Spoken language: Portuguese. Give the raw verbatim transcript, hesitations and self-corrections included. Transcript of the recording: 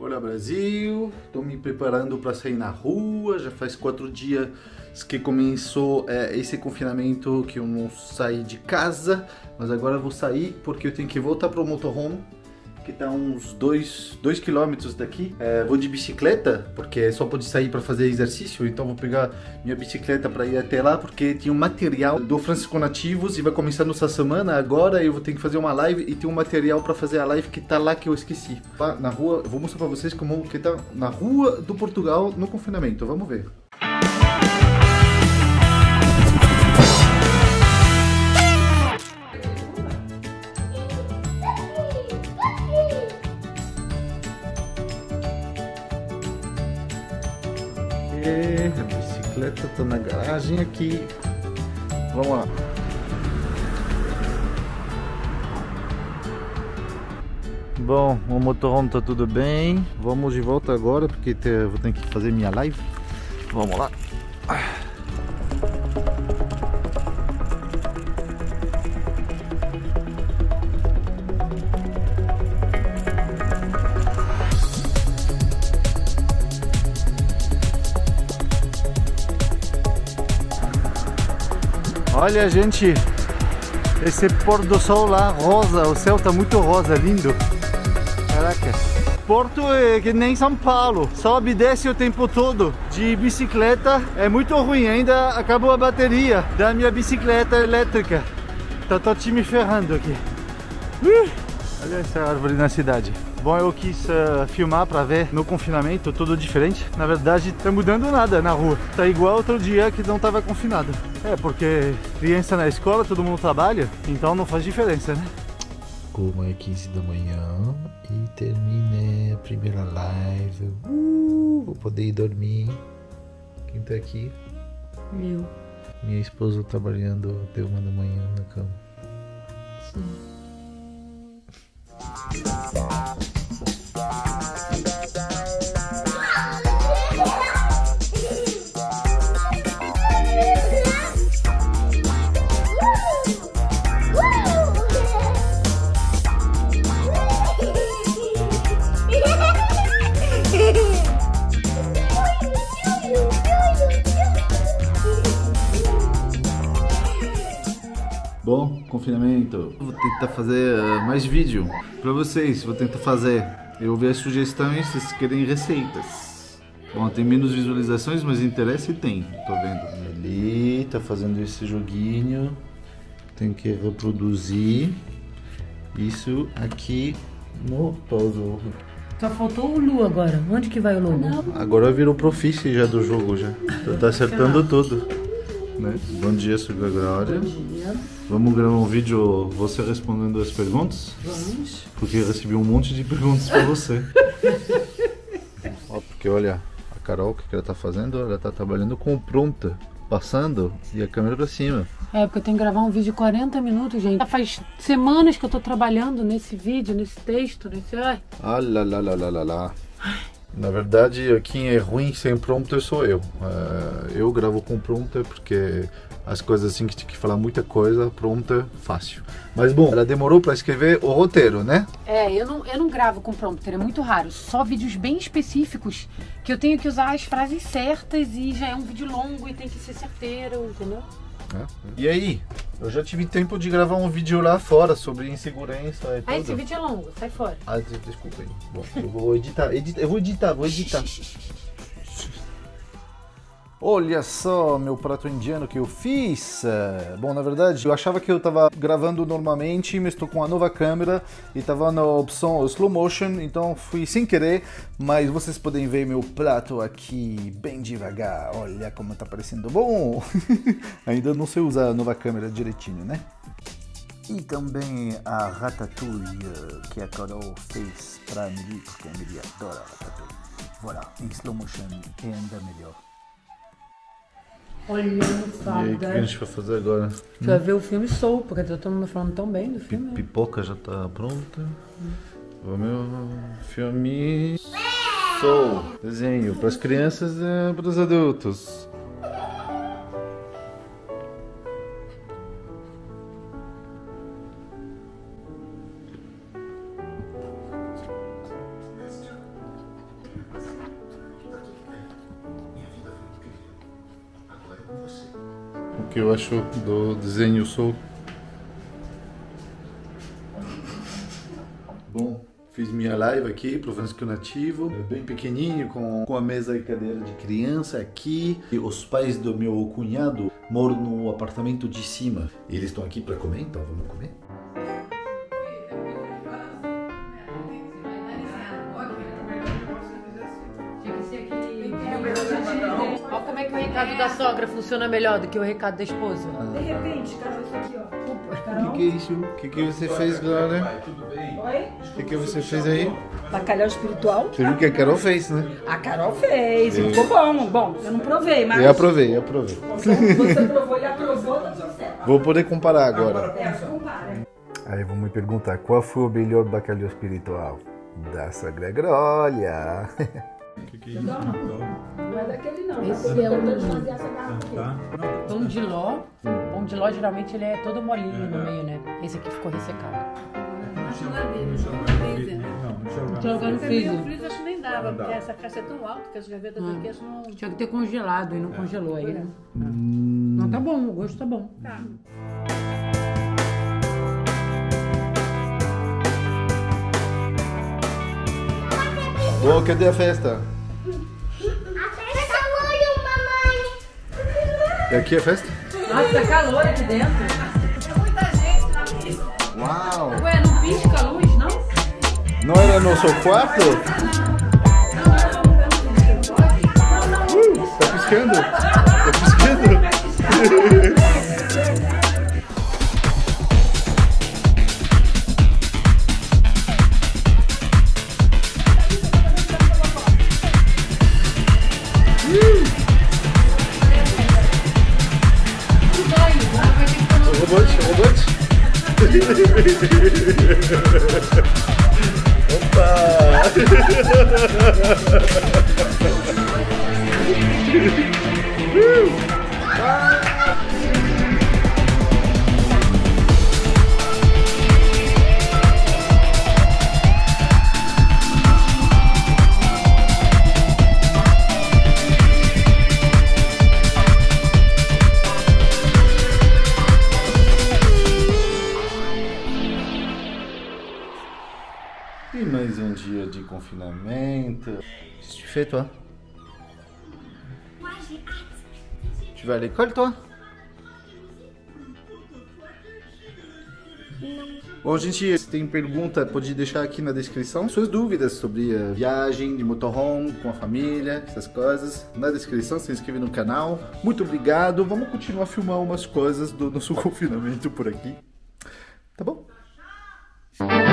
Olá Brasil, estou me preparando para sair na rua, já faz quatro dias que começou é, esse confinamento que eu não saí de casa, mas agora eu vou sair porque eu tenho que voltar para o motorhome, que está uns dois quilômetros daqui. É, vou de bicicleta, porque só pode sair para fazer exercício, então vou pegar minha bicicleta para ir até lá, porque tinha um material do Francisco Nativos e vai começar nessa semana. Agora eu vou ter que fazer uma live e tem um material para fazer a live que tá lá que eu esqueci. Lá na rua, eu vou mostrar para vocês como que tá na rua do Portugal no confinamento, vamos ver. A bicicleta tá na garagem aqui. Vamos lá. Bom, o motorhome tá tudo bem. Vamos de volta agora porque te, vou ter que fazer minha live. Vamos lá. Olha, gente, esse pôr do sol lá, rosa, o céu tá muito rosa, lindo. Caraca. Porto é que nem São Paulo, sobe e desce o tempo todo. De bicicleta é muito ruim, ainda acabou a bateria da minha bicicleta elétrica. Tá, tô te me ferrando aqui. Uh, olha essa árvore na cidade. Bom, eu quis uh, filmar para ver no confinamento, tudo diferente. Na verdade, tá mudando nada na rua. Tá igual outro dia que não tava confinado. É, porque criança na escola, todo mundo trabalha, então não faz diferença, né? Como é quinze da manhã e terminei a primeira live. Uh, vou poder ir dormir. Quem tá aqui? Eu. Minha esposa trabalhando até uma da manhã na cama. Sim. Bom, confinamento. Vou tentar fazer uh, mais vídeo pra vocês. Vou tentar fazer. Eu vou ver as sugestões se vocês querem receitas. Bom, tem menos visualizações, mas interesse tem. Tô vendo. Ali tá fazendo esse joguinho. Tem que reproduzir isso aqui no puzzle. Só faltou o Lu agora. Onde que vai o Lu? Agora virou profici já do jogo já. Tá acertando tudo. Né? Bom dia, sou a Glória. Bom dia. Vamos gravar um vídeo você respondendo as perguntas? Vamos. Porque eu recebi um monte de perguntas pra você. Ó, porque olha, a Carol, o que ela tá fazendo? Ela tá trabalhando com pronta, passando e a câmera pra cima. É, porque eu tenho que gravar um vídeo de quarenta minutos, gente. Já faz semanas que eu tô trabalhando nesse vídeo, nesse texto, nesse... Ai. Ah, lá, lá, lá, lá, lá, lá. Na verdade, quem é ruim sem prompter sou eu. Uh, eu gravo com prompter porque as coisas assim que tinha que falar muita coisa, prompter, fácil. Mas bom, ela demorou para escrever o roteiro, né? É, eu não, eu não gravo com prompter, é muito raro. Só vídeos bem específicos que eu tenho que usar as frases certas e já é um vídeo longo e tem que ser certeiro, entendeu? É. E aí? Eu já tive tempo de gravar um vídeo lá fora sobre insegurança e tudo. Ah, esse vídeo é longo, sai fora. Ah, desculpa aí. Bom, eu vou editar, edita, eu vou editar, vou editar. Olha só meu prato indiano que eu fiz. Bom, na verdade, eu achava que eu tava gravando normalmente, mas estou com uma nova câmera e tava na opção slow motion, então fui sem querer, mas vocês podem ver meu prato aqui bem devagar. Olha como tá parecendo bom. Ainda não sei usar a nova câmera direitinho, né? E também a ratatouille que a Carol fez pra Amelie, porque a Amelie adora ratatouille. Voilà, em slow motion é ainda melhor. Olha, E aí, o que a gente vai fazer agora? Você vai ver o filme Soul, porque tá todo mundo falando tão bem do filme. Pipoca já tá pronta. O meu filme Soul. Desenho para as crianças e para os adultos. que eu acho do desenho Soul. Bom, fiz minha live aqui pro Francisco Nativo, bem pequenininho, com, com a mesa e cadeira de criança aqui. E os pais do meu cunhado moram no apartamento de cima. E eles estão aqui para comer, então vamos comer. Olha como é que o recado da sogra funciona melhor do que o recado da esposa. De repente, cara, isso aqui, ó. O que, que é isso? O que, que você fez, Glória? Oi? O que, que você fez aí? Bacalhau espiritual. Você viu que a Carol fez, né? A Carol fez, e ficou bom. Bom, eu não provei, mas... Eu aprovei, eu aprovei. Você, você provou e aprovou, tá tudo certo. Vou poder comparar agora. É, compara. Aí vão me perguntar, qual foi o melhor bacalhau espiritual? Da sogra Grolha. Não, não é daquele não. Esse Eu tô é um- tentando fazer essa garrafa aqui. Pão de ló. Pão de ló geralmente ele é todo molinho no meio, né? Esse aqui ficou ressecado. Jogar no freezer. No freezer acho que nem dava, porque essa caixa é tão alta que as gavetas aqui acho que não... Tinha que ter congelado e não congelou aí, né? Não, tá bom, o gosto tá bom. Tá. Bom, cadê a festa? A festa hoje, mamãe. É aqui a festa? Nossa, tá calor aqui dentro. Tem muita gente na pista. Uau! Ué, não pisca a luz, não? Não era nosso quarto? Uh, tá piscando? Tá piscando? Robôs, robôs? E mais um dia de confinamento. Tu fais toi? Tu vas à l'école toi? Bom, gente, se tem pergunta, pode deixar aqui na descrição. Suas dúvidas sobre a viagem de motorhome com a família, essas coisas. Na descrição, se inscreve no canal. Muito obrigado. Vamos continuar a filmar umas coisas do nosso confinamento por aqui. Tá bom?